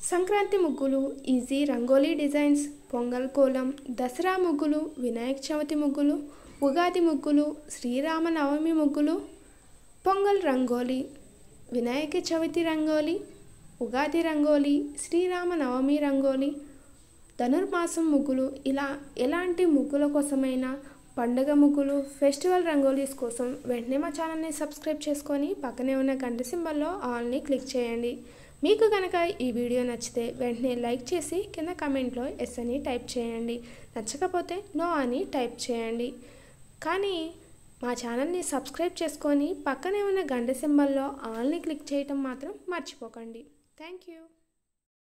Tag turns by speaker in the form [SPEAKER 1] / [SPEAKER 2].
[SPEAKER 1] సంక్రాంతి ముగ్గులు, easy rangoli designs, Pongal kolam, Dasara ముగ్గులు, వినాయక చవితి ముగ్గులు, ఉగాది ముగ్గులు, శ్రీరామనవమి ముగ్గులు, పొంగల్ రంగోలీ, వినాయక చవితి రంగోలీ, ఉగాది రంగోలీ, శ్రీరామనవమి రంగోలీ, ధనుర్మాసం ముగ్గులు, ఇలా ఎలాంటి ముగ్గుల కోసమైనా, పండుగ ముగ్గులు, ఫెస్టివల్ రంగోలీస్ కోసం వెంటనే మా ఛానల్ని సబ్స్క్రైబ్ చేసుకొని పక్కనే ఉన్న గంట సింబల్లో ఆల్ని క్లిక్ చేయండి. మీకు కనుక ఈ వీడియో నచ్చితే వెంటనే లైక్ చేసి కింద కామెంట్లో ఎస్ అని టైప్ చేయండి. నచ్చకపోతే నో అని టైప్ చేయండి. కానీ మా ఛానల్ని సబ్స్క్రైబ్ చేసుకొని పక్కనే ఉన్న గంట సింబల్లో ఆల్ని క్లిక్ చేయటం మాత్రం మర్చిపోకండి. Thank you.